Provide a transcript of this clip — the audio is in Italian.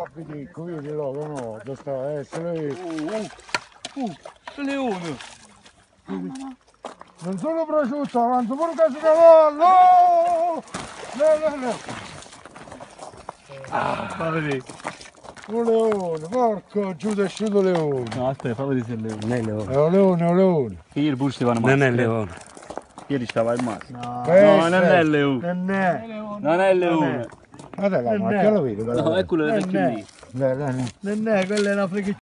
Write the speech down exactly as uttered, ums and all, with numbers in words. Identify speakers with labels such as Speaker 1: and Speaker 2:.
Speaker 1: vedi, vedi là, no, dove sta, eh, se lei...
Speaker 2: Uh, uh, uh, il leone!
Speaker 1: Non sono prosciutto, avanzo pure un caso cavallo! No, no, no!
Speaker 2: Ah, fa vedere!
Speaker 1: Un leone, porco, giù da asciutto leone!
Speaker 2: No, aspetta, fa vedere se è il leone.
Speaker 3: Non è leone.
Speaker 1: È un leone, è un leone!
Speaker 2: Ieri pure stavano
Speaker 3: Non
Speaker 2: male.
Speaker 3: è leone.
Speaker 2: Ieri stava il mare.
Speaker 1: No,
Speaker 2: No, non è il leone.
Speaker 1: Non è!
Speaker 2: Non è il leone.
Speaker 1: Guarda la macchia, lo vedi?
Speaker 2: No, è quello del vecchio lì.
Speaker 1: Non è, quella è una